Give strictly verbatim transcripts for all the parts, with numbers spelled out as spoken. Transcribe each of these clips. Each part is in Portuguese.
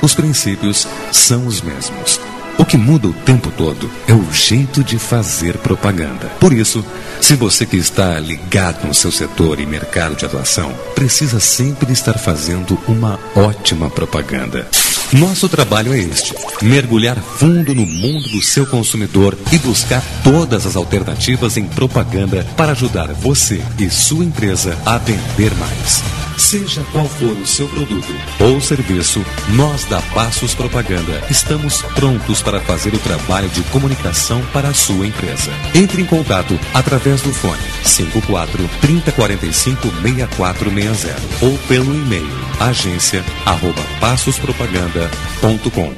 Os princípios são os mesmos. O que muda o tempo todo é o jeito de fazer propaganda. Por isso, se você que está ligado no seu setor e mercado de atuação, precisa sempre estar fazendo uma ótima propaganda. Nosso trabalho é este: mergulhar fundo no mundo do seu consumidor e buscar todas as alternativas em propaganda para ajudar você e sua empresa a vender mais. Seja qual for o seu produto ou serviço, nós da Passos Propaganda estamos prontos para fazer o trabalho de comunicação para a sua empresa. Entre em contato através do fone cinco quatro, três zero quatro cinco, seis quatro seis zero ou pelo e-mail agência arroba passos propaganda ponto com.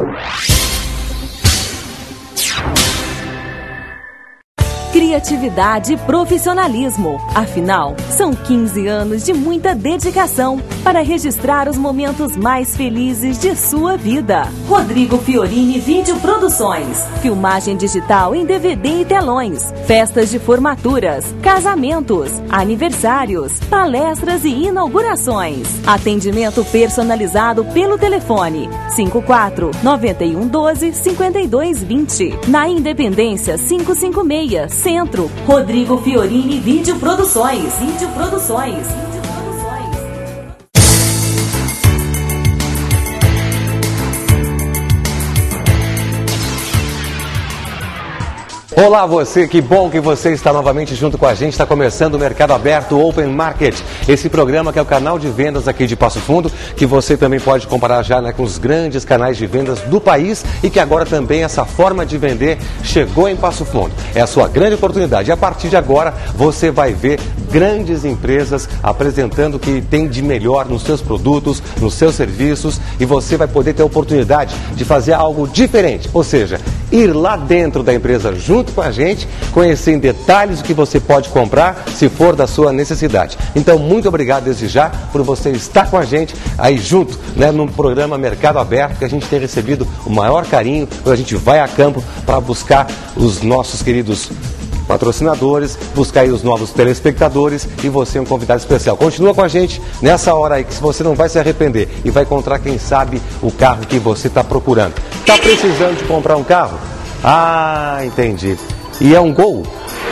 Criatividade e profissionalismo. Afinal, são quinze anos de muita dedicação para registrar os momentos mais felizes de sua vida. Rodrigo Fiorini Vídeo Produções. Filmagem digital em D V D e telões. Festas de formaturas, casamentos, aniversários, palestras e inaugurações. Atendimento personalizado pelo telefone cinco quatro, nove um um doze, cinco dois dois zero. Na Independência quinhentos e cinquenta e seis, Centro. Rodrigo Fiorini Vídeo Produções. Vídeo Produções. Olá você, que bom que você está novamente junto com a gente. Está começando o Mercado Aberto Open Market, esse programa que é o canal de vendas aqui de Passo Fundo, que você também pode comparar já, né, com os grandes canais de vendas do país e que agora também essa forma de vender chegou em Passo Fundo. É a sua grande oportunidade e a partir de agora você vai ver grandes empresas apresentando o que tem de melhor nos seus produtos, nos seus serviços, e você vai poder ter a oportunidade de fazer algo diferente, ou seja, ir lá dentro da empresa junto com a gente, conhecer em detalhes o que você pode comprar se for da sua necessidade. Então, muito obrigado desde já por você estar com a gente aí junto, né, no programa Mercado Aberto, que a gente tem recebido o maior carinho quando a gente vai a campo para buscar os nossos queridos patrocinadores, buscar aí os novos telespectadores e você é um convidado especial. Continua com a gente nessa hora aí que você não vai se arrepender e vai encontrar, quem sabe, o carro que você está procurando. Está precisando de comprar um carro? Ah, entendi. E é um Gol?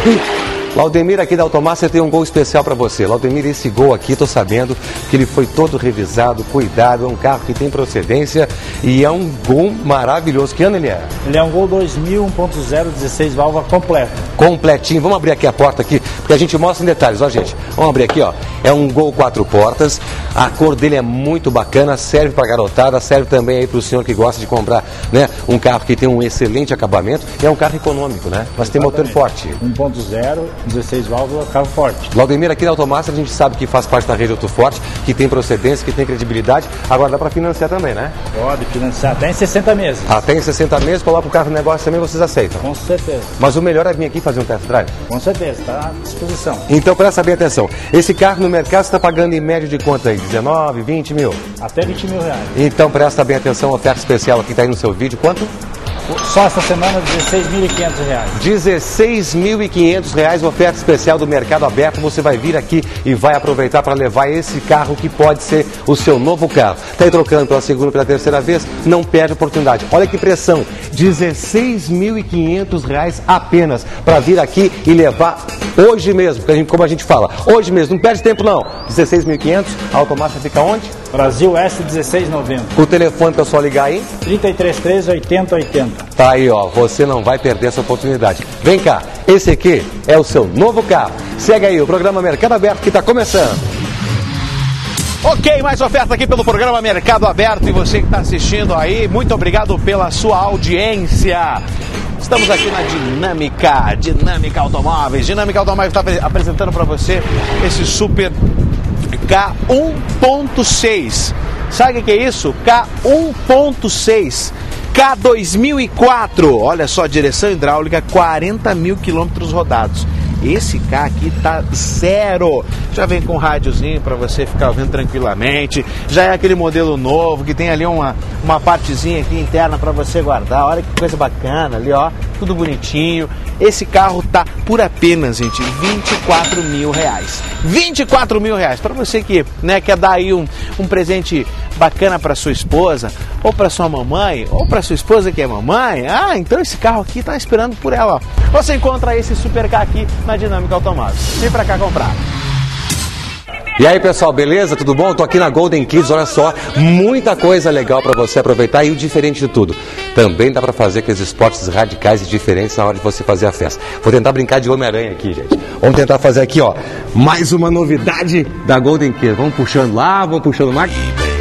Laudemir aqui da Automaster tem um Gol especial para você. Laudemir, esse Gol aqui, estou sabendo que ele foi todo revisado, cuidado, é um carro que tem procedência e é um Gol maravilhoso. Que ano ele é? Ele é um Gol dois mil, um ponto zero, dezesseis válvula completo. Completinho. Vamos abrir aqui a porta aqui, porque a gente mostra em detalhes, ó gente. Vamos abrir aqui, ó. É um Gol quatro portas, a cor dele é muito bacana, serve para garotada, serve também aí para o senhor que gosta de comprar, né, um carro que tem um excelente acabamento e é um carro econômico, né? Mas tem motor forte. um ponto zero, dezesseis válvulas, carro forte. Laudemir aqui da Automaster, a gente sabe que faz parte da rede Auto Forte, que tem procedência, que tem credibilidade. Agora dá para financiar também, né? Pode financiar até em sessenta meses. Até em sessenta meses, coloca o carro no negócio também, vocês aceitam? Com certeza. Mas o melhor é vir aqui fazer um test drive? Com certeza, está à disposição. Então presta bem atenção, esse carro no mercado está pagando em média de quanto aí? dezenove, vinte mil? Até vinte mil reais. Então presta bem atenção, oferta especial aqui está aí no seu vídeo, quanto? Só essa semana, dezesseis mil e quinhentos reais. dezesseis mil e quinhentos reais, oferta especial do Mercado Aberto. Você vai vir aqui e vai aproveitar para levar esse carro que pode ser o seu novo carro. Está aí trocando pela segunda, pela terceira vez? Não perde a oportunidade. Olha que pressão, dezesseis mil e quinhentos reais apenas para vir aqui e levar hoje mesmo, porque a gente, como a gente fala, hoje mesmo, não perde tempo não. dezesseis mil e quinhentos, a Automaster fica onde? Brasil S dezesseis noventa. O telefone para só ligar aí? trinta e três treze, oitenta oitenta. Tá aí, ó, você não vai perder essa oportunidade. Vem cá, esse aqui é o seu novo carro. Segue aí o programa Mercado Aberto que está começando. Ok, mais oferta aqui pelo programa Mercado Aberto e você que está assistindo aí, muito obrigado pela sua audiência. Estamos aqui na Dinâmica, Dinâmica Automóveis. Dinâmica Automóveis está apresentando para você esse super K um ponto seis. Sabe o que é isso? K um ponto seis. K dois mil e quatro. Olha só, direção hidráulica, quarenta mil quilômetros rodados. Esse carro aqui tá zero. Já vem com rádiozinho para você ficar ouvindo tranquilamente. Já é aquele modelo novo que tem ali uma, uma partezinha aqui interna para você guardar. Olha que coisa bacana ali, ó. Tudo bonitinho. Esse carro tá por apenas, gente, vinte e quatro mil reais. vinte e quatro mil reais. Para você que, né, quer dar aí um, um presente bacana para sua esposa, ou para sua mamãe, ou para sua esposa que é mamãe, ah, então esse carro aqui está esperando por ela. Ó. Você encontra esse Supercar aqui na Dinâmica Automóveis. Vem para cá comprar. E aí pessoal, beleza? Tudo bom? Tô aqui na Golden Kids, olha só, muita coisa legal para você aproveitar e o diferente de tudo. Também dá para fazer aqueles esportes radicais e diferentes na hora de você fazer a festa. Vou tentar brincar de Homem-Aranha aqui, gente. Vamos tentar fazer aqui, ó, mais uma novidade da Golden Kids. Vamos puxando lá, vamos puxando mais.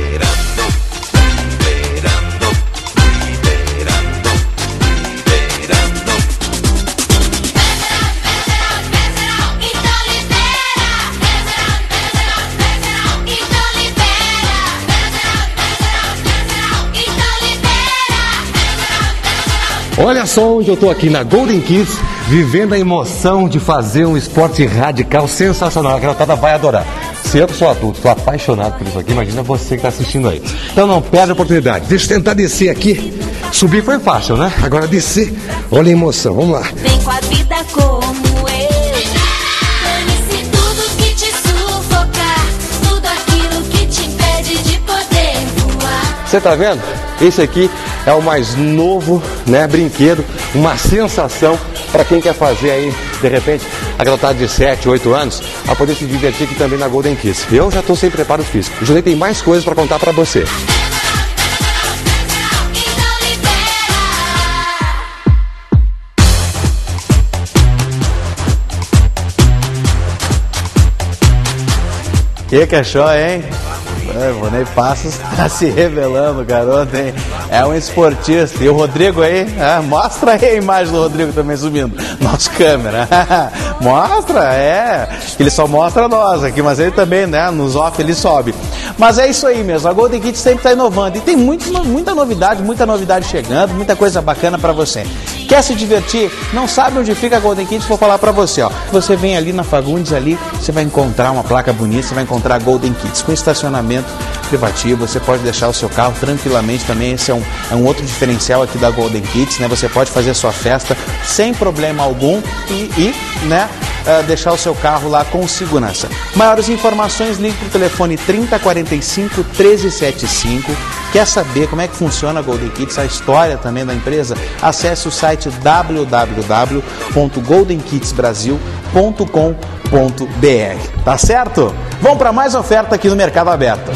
Olha só onde eu estou aqui na Golden Kids, vivendo a emoção de fazer um esporte radical sensacional. A garotada vai adorar. Se eu que sou adulto, estou apaixonado por isso aqui, imagina você que está assistindo aí. Então não perde a oportunidade. Deixa eu tentar descer aqui. Subir foi fácil, né? Agora descer, olha a emoção, vamos lá. Vem com a vida como eu. Dane-se tudo que te sufocar, tudo aquilo que te impede de poder voar. Você tá vendo? Esse aqui é o mais novo, né, brinquedo, uma sensação para quem quer fazer aí, de repente, a garotada de sete, oito anos, a poder se divertir aqui também na Golden Kids. Eu já estou sem preparo físico. O Junei tem mais coisas para contar para você. Que cachorro, hein? É, o Vonei Passos está se revelando, garoto, hein? É um esportista. E o Rodrigo aí, é, mostra aí a imagem do Rodrigo também subindo. Nosso câmera. Mostra, é. Ele só mostra nós aqui, mas ele também, né? Nos off ele sobe. Mas é isso aí mesmo. A Golden Kids sempre está inovando. E tem muito, muita novidade, muita novidade chegando, muita coisa bacana para você. Quer se divertir? Não sabe onde fica a Golden Kids? Vou falar para você, ó. Você vem ali na Fagundes, ali, você vai encontrar uma placa bonita, você vai encontrar a Golden Kids com estacionamento privativo, você pode deixar o seu carro tranquilamente também, esse é um, é um outro diferencial aqui da Golden Kids, né? Você pode fazer a sua festa sem problema algum e, e né, uh, deixar o seu carro lá com segurança. Maiores informações, ligue para o telefone trinta, quarenta e cinco, treze setenta e cinco. Quer saber como é que funciona a Golden Kids, a história também da empresa? Acesse o site w w w ponto golden kids brasil ponto com ponto b r. Tá certo? Vamos para mais oferta aqui no Mercado Aberto.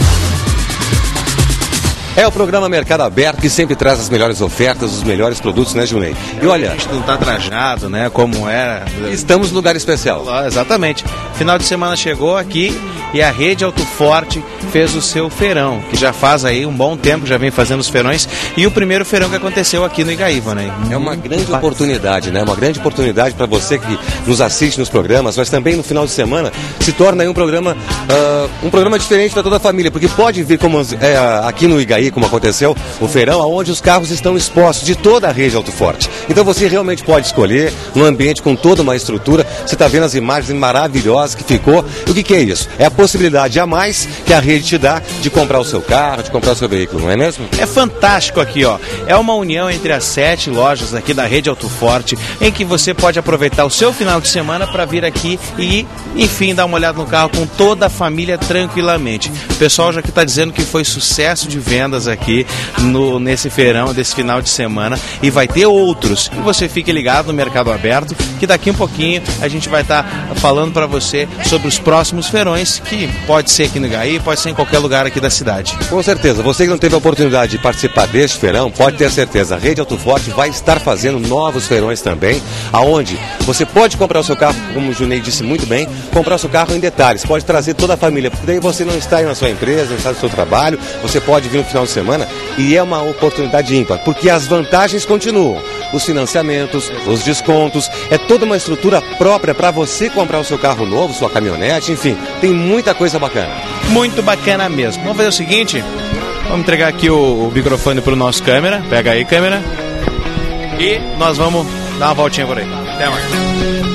É o programa Mercado Aberto que sempre traz as melhores ofertas, os melhores produtos, né, Junei? E olha, a gente não tá trajado, né, como era. Estamos no lugar especial. Exatamente. Final de semana chegou aqui e a Rede Auto Forte fez o seu feirão, que já faz aí um bom tempo, já vem fazendo os feirões, e o primeiro feirão que aconteceu aqui no Igaíva, né? É uma grande oportunidade, né? Uma grande oportunidade para você que nos assiste nos programas, mas também no final de semana se torna aí um programa, uh, um programa diferente para toda a família, porque pode vir como é, aqui no Igaíva, como aconteceu o feirão, onde os carros estão expostos de toda a Rede Auto Forte. Então você realmente pode escolher um ambiente com toda uma estrutura. Você está vendo as imagens maravilhosas que ficou. E o que, que é isso? É a possibilidade a mais que a rede te dá de comprar o seu carro, de comprar o seu veículo, não é mesmo? É fantástico aqui, ó. É uma união entre as sete lojas aqui da Rede Auto Forte, em que você pode aproveitar o seu final de semana para vir aqui e, enfim, dar uma olhada no carro com toda a família tranquilamente. O pessoal já que está dizendo que foi sucesso de venda aqui no, nesse feirão, desse final de semana, e vai ter outros. E você fique ligado no Mercado Aberto, que daqui um pouquinho a gente vai estar tá falando para você sobre os próximos feirões, que pode ser aqui no Igaí, pode ser em qualquer lugar aqui da cidade. Com certeza, você que não teve a oportunidade de participar deste feirão, pode ter certeza, a Rede Auto Forte vai estar fazendo novos feirões também, aonde você pode comprar o seu carro, como o Junei disse muito bem, comprar o seu carro em detalhes, pode trazer toda a família, porque daí você não está aí na sua empresa, não está no seu trabalho, você pode vir no final de semana e é uma oportunidade ímpar, porque as vantagens continuam, os financiamentos, os descontos, é toda uma estrutura própria para você comprar o seu carro novo, sua caminhonete, enfim, tem muita coisa bacana. Muito bacana mesmo. Vamos fazer o seguinte, vamos entregar aqui o, o microfone para o nosso câmera, pega aí câmera, e nós vamos dar uma voltinha por aí. Até mais.